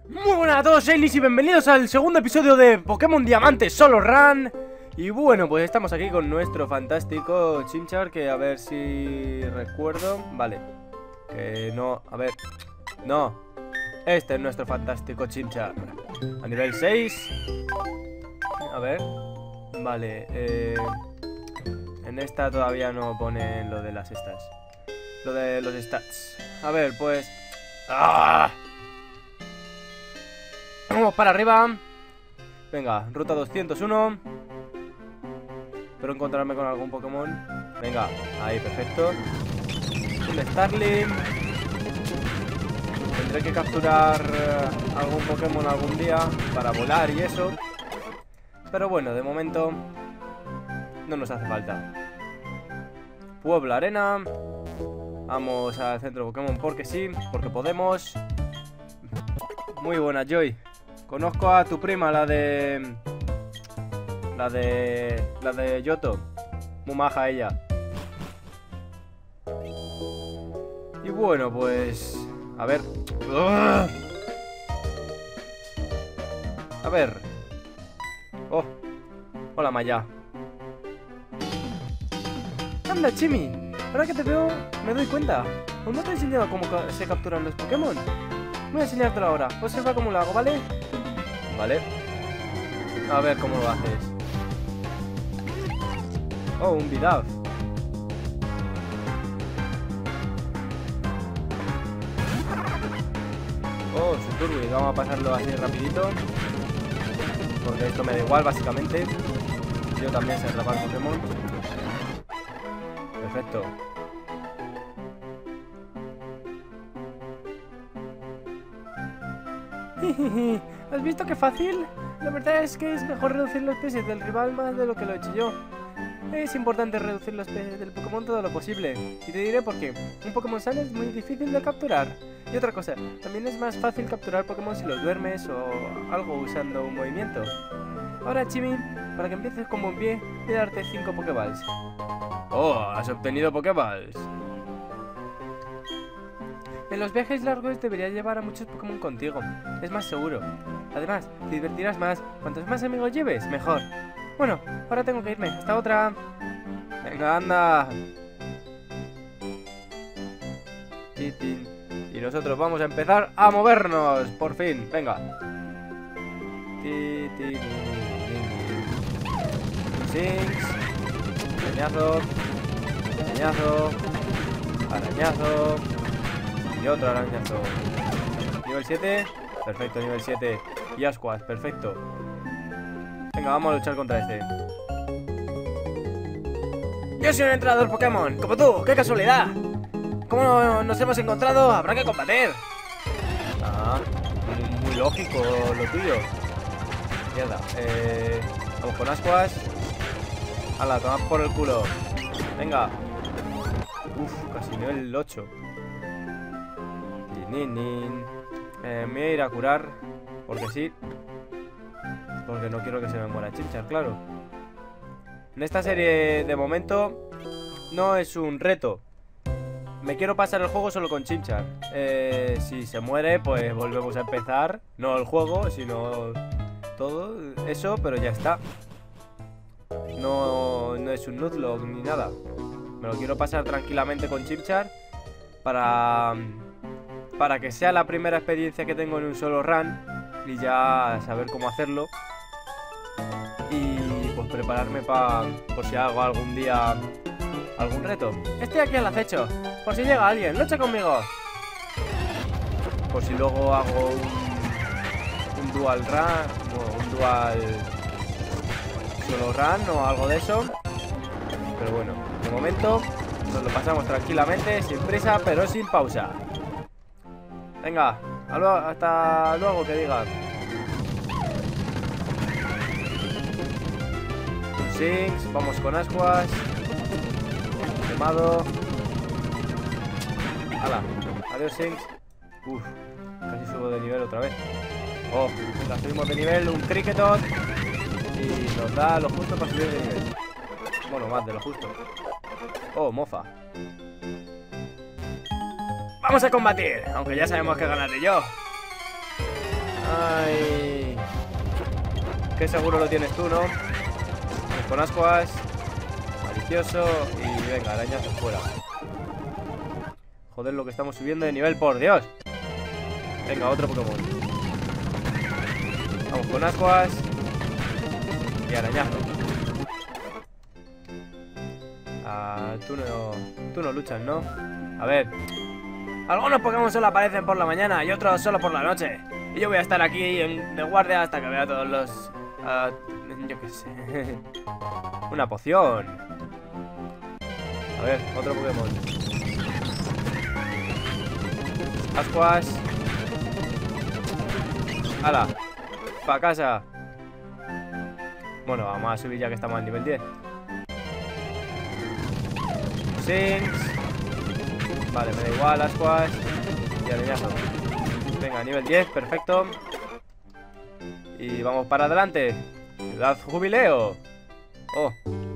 Muy buenas a todos, Shinies, y bienvenidos al segundo episodio de Pokémon Diamante Solo Run. Y bueno, pues estamos aquí con nuestro fantástico Chimchar, que a ver si recuerdo. Vale, que no, a ver. No, este es nuestro fantástico Chimchar a nivel 6. A ver. Vale, en esta todavía no ponen lo de las stats. Lo de los stats. A ver, pues ¡ah! Vamos para arriba. Venga, ruta 201. Espero encontrarme con algún Pokémon. Venga, ahí, perfecto. Un Starling. Tendré que capturar algún Pokémon algún día para volar y eso. Pero bueno, de momento no nos hace falta. Pueblo Arena. Vamos al centro Pokémon porque sí, porque podemos. Muy buena, Joy. Conozco a tu prima, la de Yoto. Muy maja ella. Y bueno, pues a ver. ¡Ugh! A ver. Oh. Hola, Maya. Anda, Chimi. Ahora que te veo, me doy cuenta. ¿Aún no te he enseñado cómo se capturan los Pokémon? Voy a enseñártelo ahora. Observa cómo lo hago, ¿vale? Vale. A ver cómo lo haces. Oh, un Bidoof. Oh, su Turbo. Vamos a pasarlo así rapidito, porque esto me da igual, básicamente. Yo también sé atrapar Pokémon. Perfecto. ¿Has visto qué fácil? La verdad es que es mejor reducir los peces del rival más de lo que lo he hecho yo. Es importante reducir los peces del Pokémon todo lo posible. Y te diré por qué. Un Pokémon sano es muy difícil de capturar. Y otra cosa, también es más fácil capturar Pokémon si los duermes o algo usando un movimiento. Ahora, Chimi, para que empieces con buen pie, voy a darte 5 Pokéballs. Oh, has obtenido Pokéballs. En los viajes largos deberías llevar a muchos Pokémon contigo. Es más seguro. Además, te divertirás más. Cuantos más amigos lleves, mejor. Bueno, ahora tengo que irme. Hasta otra. Venga, anda. Y nosotros vamos a empezar a movernos. Por fin, venga. Sinks. Arañazo. Arañazo. Arañazo. Y otro arañazo. Nivel 7. Perfecto, nivel 7. Y Ascuas, perfecto. Venga, vamos a luchar contra este. Yo soy un entrenador Pokémon, como tú, qué casualidad. ¿Cómo nos hemos encontrado? Habrá que combatir. Ah, muy lógico lo tuyo. Mierda, vamos con Ascuas. Hala, toma por el culo. Venga. Uf, casi nivel 8. Me voy a ir a curar, porque sí. Porque no quiero que se me muera Chimchar, claro. En esta serie, de momento, no es un reto. Me quiero pasar el juego solo con Chimchar. Si se muere, pues volvemos a empezar. No el juego, sino todo eso, pero ya está. No es un Nuzlocke ni nada. Me lo quiero pasar tranquilamente con Chimchar para que sea la primera experiencia que tengo en un solo run y ya saber cómo hacerlo y pues prepararme por si hago algún día algún reto. Estoy aquí al acecho, por si llega alguien, lucha conmigo. Por si luego hago un dual run o un dual solo run o algo de eso. Pero bueno, de momento nos lo pasamos tranquilamente, sin prisa, pero sin pausa. Venga, hasta luego, que digan. Sinks, vamos con Ascuas. Quemado. Hala, adiós Sinks. Uf, casi subo de nivel otra vez. Oh, venga, subimos de nivel, un Kricketot. Y nos da lo justo para subir de nivel. Bueno, más de lo justo. Oh, mofa. Vamos a combatir, aunque ya sabemos que ganaré yo. Que seguro lo tienes tú, ¿no? Con ascuas. Malicioso. Y venga, arañazo fuera. Joder, lo que estamos subiendo de nivel, por Dios. Venga, otro Pokémon. Vamos con ascuas. Y arañazo. Tú no luchas, ¿no? A ver. Algunos Pokémon solo aparecen por la mañana y otros solo por la noche. Y yo voy a estar aquí de guardia hasta que vea todos los... yo qué sé. Una poción. A ver, otro Pokémon. Ascuas. ¡Hala! ¡Pa' casa! Bueno, vamos a subir ya que estamos al nivel 10. Sinks. Vale, me da igual, ascuas. Y arañazo. Venga, nivel 10, perfecto. Y vamos para adelante. Ciudad Jubileo. Oh.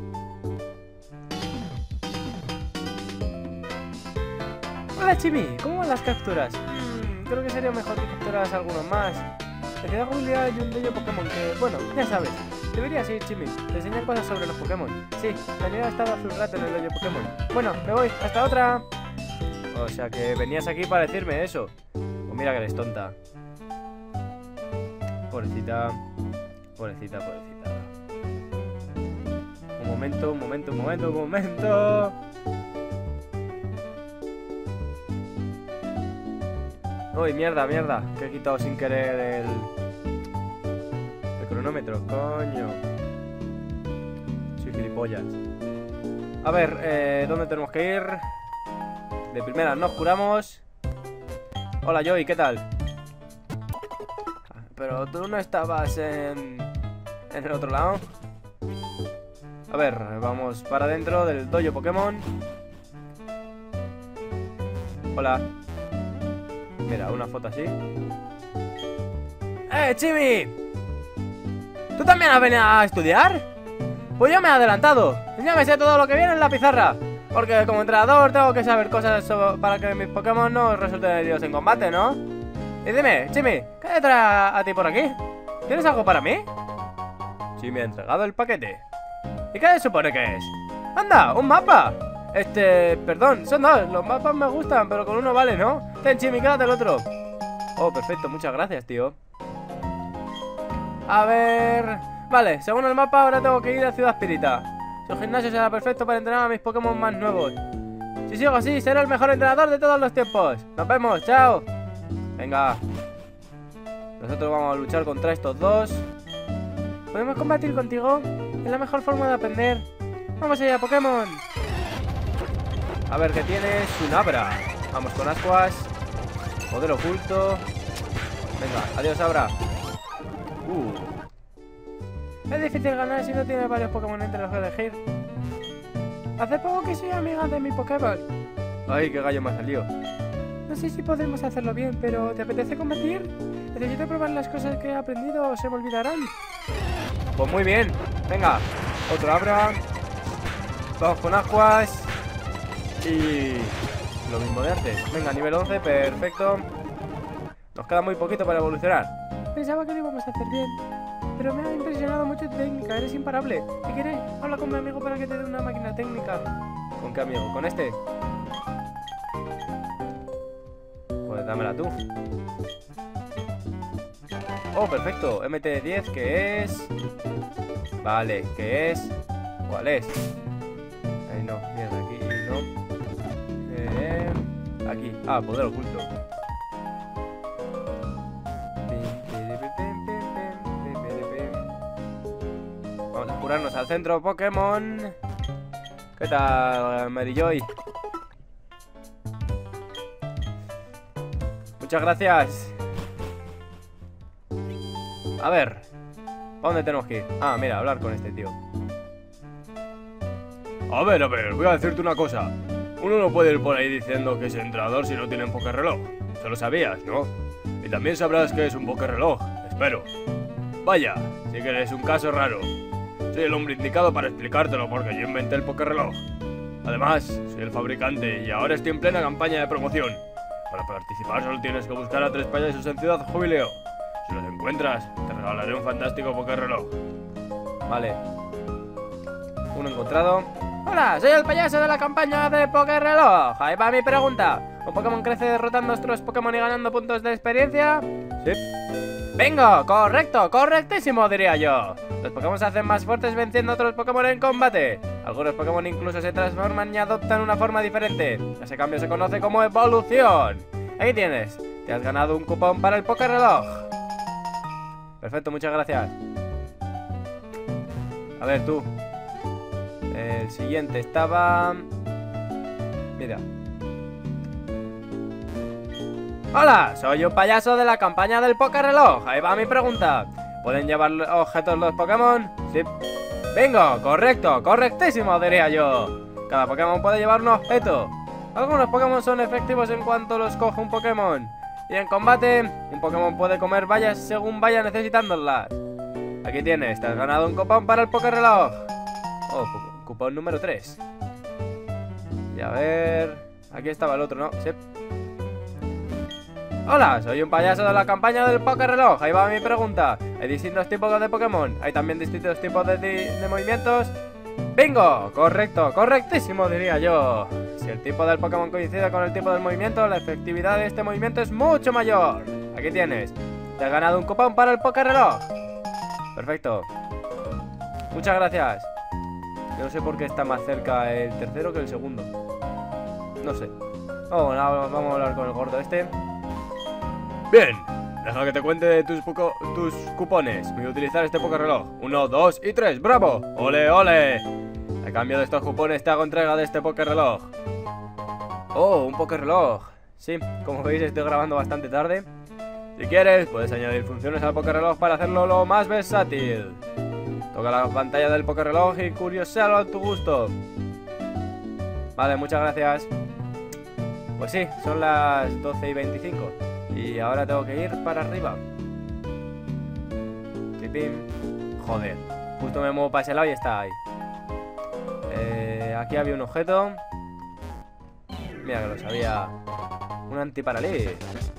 Hola, Chimi, ¿cómo van las capturas? Creo que sería mejor que capturas algunos más. En Ciudad Jubileo hay un dojo Pokémon que, bueno, ya sabes. Deberías ir, Chimi. Te enseñan cosas sobre los Pokémon. Sí, Daniela ha estado hace un rato en el dojo Pokémon. Bueno, me voy. Hasta otra. O sea que venías aquí para decirme eso. Pues mira que eres tonta. Pobrecita. Pobrecita, pobrecita. Un momento, un momento, un momento, un momento. Uy, mierda, mierda. Que he quitado sin querer el cronómetro, coño. Soy gilipollas. A ver, ¿dónde tenemos que ir? De primera nos curamos. Hola, Joey, ¿qué tal? Pero tú no estabas en el otro lado. A ver, vamos para adentro del dojo Pokémon. Hola. Mira, una foto así. ¡Eh, Chimi! ¿Tú también has venido a estudiar? Pues yo me he adelantado. Ya me sé todo lo que viene en la pizarra. Porque como entrenador tengo que saber cosas para que mis Pokémon no resulten heridos en combate, ¿no? Y dime, Chimi, ¿qué te trae a ti por aquí? ¿Tienes algo para mí? Chimi ha entregado el paquete. ¿Y qué supone que es? ¡Anda, un mapa! Perdón, son dos. Los mapas me gustan, pero con uno vale, ¿no? Ten, Chimi, quédate el otro. Oh, perfecto, muchas gracias, tío. A ver... Vale, según el mapa ahora tengo que ir a Ciudad Pirita. Su gimnasio será perfecto para entrenar a mis Pokémon más nuevos. Si sigo así, seré el mejor entrenador de todos los tiempos. Nos vemos, chao. Venga. Nosotros vamos a luchar contra estos dos. ¿Podemos combatir contigo? Es la mejor forma de aprender. Vamos allá, Pokémon. A ver, ¿qué tienes? Un Abra. Vamos con ascuas. Poder oculto. Venga, adiós, Abra. Es difícil ganar si no tienes varios Pokémon entre los que elegir. Hace poco que soy amiga de mi Pokéball. Ay, qué gallo me ha salido. No sé si podremos hacerlo bien, pero ¿te apetece combatir? Necesito probar las cosas que he aprendido o se me olvidarán. Pues muy bien. Venga, otro Abra. Vamos con ascuas. Y lo mismo de antes. Venga, nivel 11, perfecto. Nos queda muy poquito para evolucionar. Pensaba que lo íbamos a hacer bien, pero me ha impresionado mucho tu técnica. Eres imparable. Si quieres, habla con mi amigo para que te dé una máquina técnica. ¿Con qué amigo? ¿Con este? Pues dámela tú. Oh, perfecto. MT10, ¿qué es? Vale, ¿qué es? ¿Cuál es? Ahí no, mierda, aquí no. Aquí. Ah, poder oculto. Vamos a curarnos al centro Pokémon. ¿Qué tal, Mary Joy? Muchas gracias. A ver, ¿a dónde tenemos que ir? Ah, mira, hablar con este tío. A ver, voy a decirte una cosa. Uno no puede ir por ahí diciendo que es entrenador si no tiene un Pokéreloj. Eso lo sabías, ¿no? Y también sabrás que es un Pokéreloj, espero. Vaya, sí que eres un caso raro. Soy el hombre indicado para explicártelo porque yo inventé el Pokéreloj. Además, soy el fabricante y ahora estoy en plena campaña de promoción. Para participar solo tienes que buscar a 3 payasos en Ciudad Jubileo. Si los encuentras, te regalaré un fantástico Pokéreloj. Vale. Uno encontrado. Hola, soy el payaso de la campaña de Pokéreloj. Ahí va mi pregunta. ¿Un Pokémon crece derrotando a otros Pokémon y ganando puntos de experiencia? Sí. ¡Bingo! Correcto, correctísimo diría yo. Los Pokémon se hacen más fuertes venciendo a otros Pokémon en combate. Algunos Pokémon incluso se transforman y adoptan una forma diferente. Ese cambio se conoce como evolución. Aquí tienes. Te has ganado un cupón para el Pokéreloj. Perfecto, muchas gracias. A ver tú. El siguiente estaba... Mira. Hola, soy un payaso de la campaña del Pokéreloj. Ahí va mi pregunta. ¿Pueden llevar objetos los Pokémon? Sí. Bingo, correcto, correctísimo diría yo. Cada Pokémon puede llevar un objeto. Algunos Pokémon son efectivos en cuanto los coge un Pokémon. Y en combate, un Pokémon puede comer bayas según vaya necesitándolas. Aquí tienes, te has ganado un cupón para el Pokéreloj. Oh, cupón número 3. Y a ver... Aquí estaba el otro, ¿no? Sí. Hola, soy un payaso de la campaña del Pokéreloj. Ahí va mi pregunta. Hay distintos tipos de Pokémon. Hay también distintos tipos de movimientos. ¡Bingo! Correcto, correctísimo diría yo. Si el tipo del Pokémon coincide con el tipo del movimiento, la efectividad de este movimiento es mucho mayor. Aquí tienes. Te has ganado un cupón para el Pokéreloj. Perfecto. Muchas gracias. Yo no sé por qué está más cerca el tercero que el segundo. No sé. Vamos a hablar con el gordo este. Bien, deja que te cuente tus cupones. Voy a utilizar este Pokéreloj. 1, 2 y 3, ¡bravo! ¡Ole, ole! A cambio de estos cupones te hago entrega de este Pokéreloj. Oh, un Pokéreloj. Sí, como veis estoy grabando bastante tarde. Si quieres, puedes añadir funciones al Pokéreloj para hacerlo lo más versátil. Toca la pantalla del Pokéreloj y curioséalo a tu gusto. Vale, muchas gracias. Pues sí, son las 12:25. Y ahora tengo que ir para arriba. Pipim. Joder, justo me muevo para ese lado y está ahí. Aquí había un objeto. Mira que lo sabía. Un antiparalí.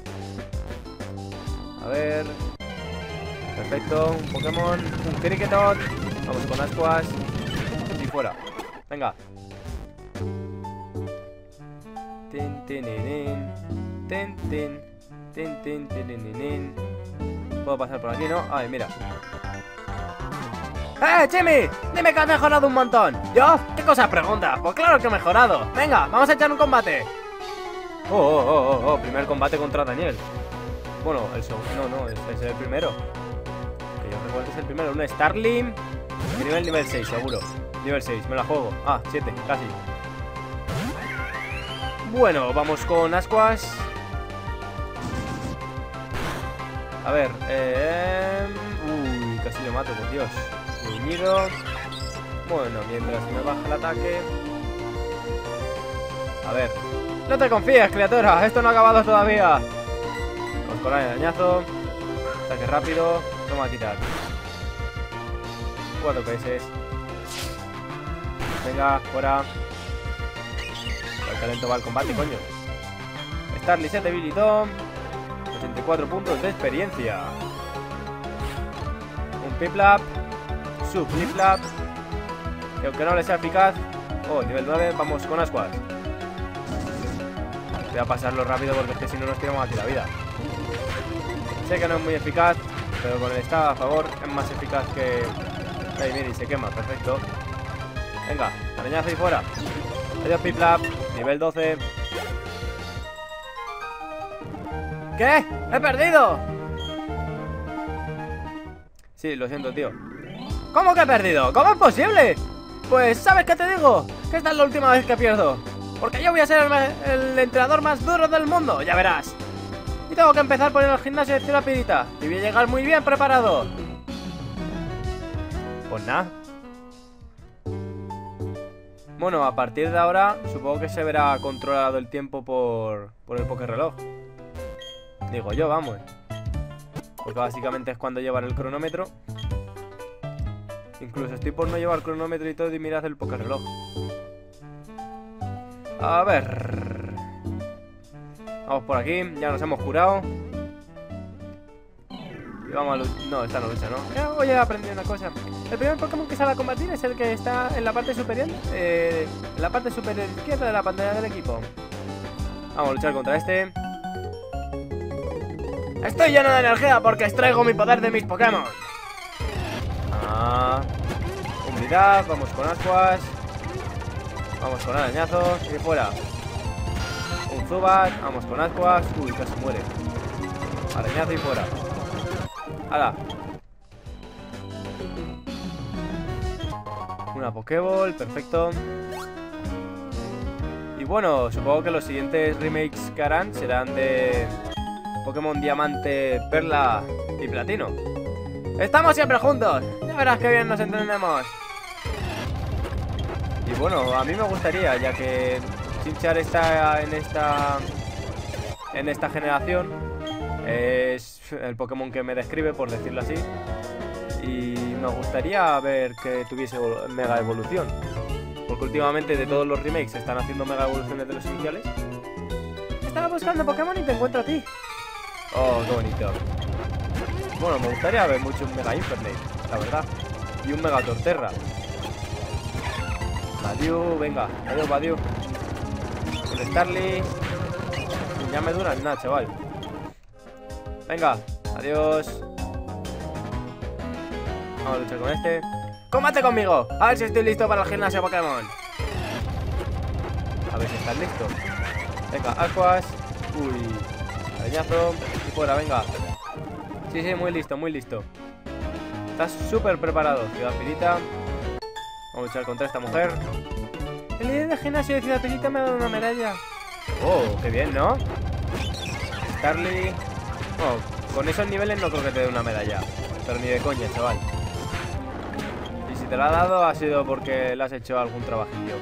A ver. Perfecto, un Pokémon. Un Kricketot. Vamos con Ascuas. Y fuera. Venga. Tin, tin, tin, tin, tin. Tin, tin, tin, tin, tin. Puedo pasar por aquí, ¿no? Ay, mira. ¡Eh, Jimmy! Dime que has mejorado un montón. ¿Yo? ¿Qué cosa preguntas? Pues claro que he mejorado. Venga, vamos a echar un combate. Primer combate contra Daniel. Bueno, el segundo, no, este es el primero. Que yo recuerdo que es el primero. Un Starling. Nivel 6, seguro. Nivel 6, me la juego. Ah, 7, casi. Bueno, vamos con Ascuas. A ver, uy, casi lo mato, por Dios. Gruñido. Bueno, mientras me baja el ataque. A ver. No te confíes, criatura, esto no ha acabado todavía. Vamos con el arañazo. Ataque rápido. No me va a quitar. 4 PS. Venga, fuera. El talento va al combate, coño. Starly se debilitó. 84 puntos de experiencia. Un Piplap. Su Piplap. Y aunque no le sea eficaz. Oh, nivel 9, vamos con Ascuas. Voy a pasarlo rápido porque es que si no nos tiramos aquí la vida. Sé que no es muy eficaz, pero con el estado a favor es más eficaz que... Ahí, mira, y se quema, perfecto. Venga, arañazo y fuera. Adiós, Piplap, nivel 12. ¿Qué? ¡He perdido! Sí, lo siento, tío. ¿Cómo que he perdido? ¿Cómo es posible? Pues, ¿sabes qué te digo? Que esta es la última vez que pierdo. Porque yo voy a ser el entrenador más duro del mundo, ya verás. Y tengo que empezar por ir al gimnasio de Ciudad Pirita. Y voy a llegar muy bien preparado. Pues nada. Bueno, a partir de ahora supongo que se verá controlado el tiempo por el Pokéreloj. Digo yo, vamos. Porque básicamente es cuando llevan el cronómetro. Incluso estoy por no llevar cronómetro y todo y mirad el Pokéreloj. A ver. Vamos por aquí, ya nos hemos curado. Y vamos a luchar. No, esta no lucha, ¿no? Oye, he aprendido una cosa. El primer Pokémon que sale a combatir es el que está en la parte superior. En la parte superior izquierda de la pantalla del equipo. Vamos a luchar contra este. Estoy lleno de energía porque extraigo mi poder de mis Pokémon. Humildad, vamos con ascuas. Vamos con arañazo y fuera. Un Zubat, vamos con ascuas. Uy, casi muere. Arañazo y fuera. ¡Hala! Una Pokéball, perfecto. Y bueno, supongo que los siguientes remakes que harán serán de Pokémon Diamante, Perla y Platino. ¡Estamos siempre juntos! Ya verás que bien nos entendemos. Y bueno, a mí me gustaría, ya que Chimchar está en esta generación, es el Pokémon que me describe, por decirlo así. Y me gustaría ver que tuviese Mega Evolución, porque últimamente de todos los remakes están haciendo Mega Evoluciones de los iniciales. Estaba buscando Pokémon y te encuentro a ti. Oh, qué bonito. Bueno, me gustaría ver mucho un Mega Infernape, la verdad. Y un Mega Torterra. Badiou, venga, adiós Badiou. El Starly. Ya me duran nada, chaval. Venga, adiós. Vamos a luchar con este. ¡Combate conmigo! A ver si estoy listo para el gimnasio Pokémon. A ver si estás listo. Venga, Aquas. Uy, arañazo. Y fuera, venga. Sí, sí, muy listo, muy listo. Estás súper preparado, Ciudad Pirita. Vamos a luchar contra esta mujer. El líder de gimnasio de Ciudad Pirita me ha dado una medalla. Oh, qué bien, ¿no? Starly. Oh, con esos niveles no creo que te dé una medalla. Pero ni de coña, chaval. Y si te la ha dado ha sido porque le has hecho algún trabajillo.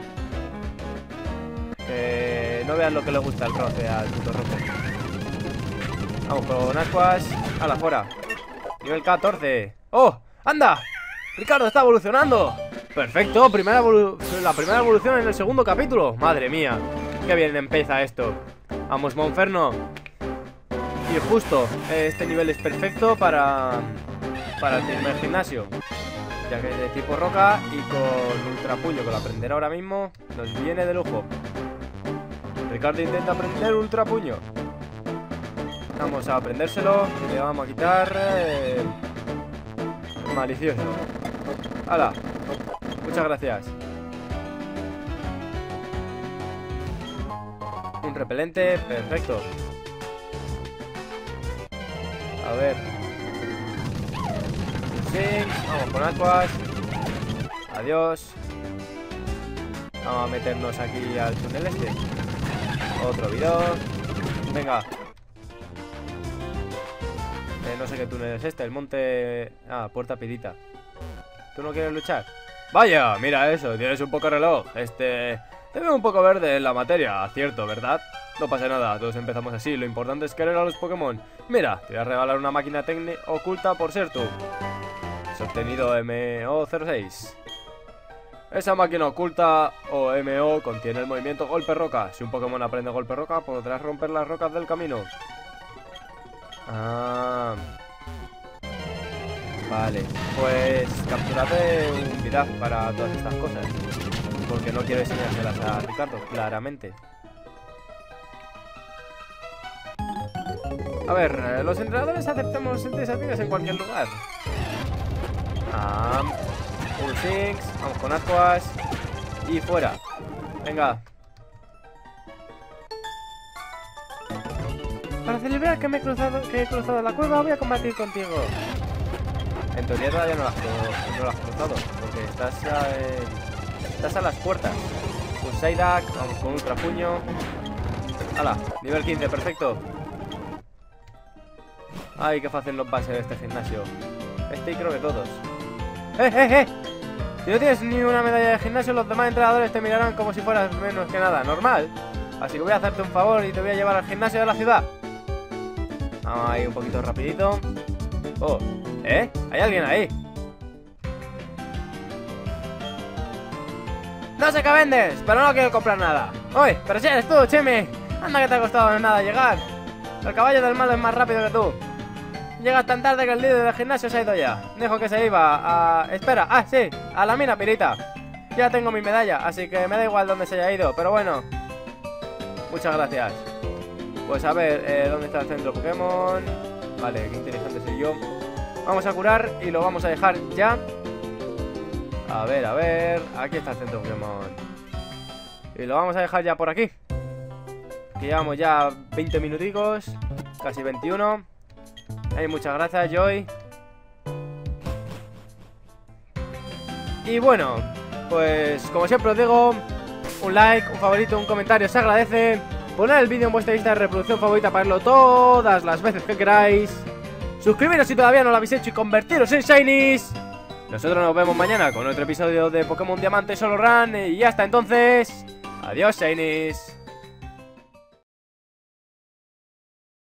No veas lo que le gusta el roce al puto roce. Vamos con Ascuas. ¡Hala, fuera! Nivel 14. ¡Oh! ¡Anda! ¡Ricardo está evolucionando! ¡Perfecto! La primera evolución en el segundo capítulo. ¡Madre mía! ¡Qué bien empieza esto! ¡Vamos, Monferno! Y justo, este nivel es perfecto para el primer gimnasio, ya que es de tipo roca y con Ultra Puño, que lo aprenderá ahora mismo, nos viene de lujo. Ricardo intenta aprender Ultra Puño. Vamos a aprendérselo. Le vamos a quitar malicioso. ¡Hala! Muchas gracias. Un repelente, perfecto. A ver. Sí, vamos con Aquas. Adiós. Vamos a meternos aquí al túnel este. Otro video. Venga. No sé qué túnel es este, el monte... Ah, Puerta Pirita. ¿Tú no quieres luchar? Vaya, mira eso, tienes un poco reloj. Te veo un poco verde en la materia, cierto, ¿verdad? No pasa nada, todos empezamos así. Lo importante es querer a los Pokémon. Mira, te voy a regalar una máquina oculta por ser tú. Has obtenido MO06. Esa máquina oculta o MO contiene el movimiento Golpe Roca. Si un Pokémon aprende Golpe Roca, podrás romper las rocas del camino. Ah, vale, pues capturaré un Viraj para todas estas cosas, porque no quiero enseñárselas a Ricardo, claramente. A ver, los entrenadores aceptamos desafíos en cualquier lugar. Un Six, vamos con Ascuas y fuera. Venga. Para celebrar que he cruzado la cueva, voy a combatir contigo. En teoría todavía no lo has cruzado, porque estás a las puertas. Un Psyduck, vamos con Ultra Puño. ¡Hala! Nivel 15, perfecto. Ay, qué fácil nos va a ser este gimnasio. Este y creo que todos. ¡Eh! Si no tienes ni una medalla de gimnasio, los demás entrenadores te mirarán como si fueras menos que nada. Normal. Así que voy a hacerte un favor y te voy a llevar al gimnasio de la ciudad. Vamos ahí un poquito rapidito. Oh, hay alguien ahí. No sé qué vendes, pero no quiero comprar nada. Oye, pero si eres tú, Chimi. Anda que te ha costado nada llegar. El caballo del malo es más rápido que tú. Llegas tan tarde que el líder del gimnasio se ha ido ya. Dijo que se iba a... Espera, sí, a la mina pirita. Ya tengo mi medalla, así que me da igual dónde se haya ido, pero bueno. Muchas gracias. Pues a ver, ¿dónde está el centro Pokémon? Vale, qué inteligente soy yo. Vamos a curar y lo vamos a dejar ya. A ver, aquí está el centro Pokémon. Y lo vamos a dejar ya por aquí. Que llevamos ya 20 minuticos, casi 21. Muchas gracias, Joy. Y bueno, pues como siempre os digo, un like, un favorito, un comentario se agradece. Poned el vídeo en vuestra lista de reproducción favorita para verlo todas las veces que queráis. Suscribiros si todavía no lo habéis hecho y convertiros en Shinies. Nosotros nos vemos mañana con otro episodio de Pokémon Diamante Solo Run. Y hasta entonces, adiós Shinies.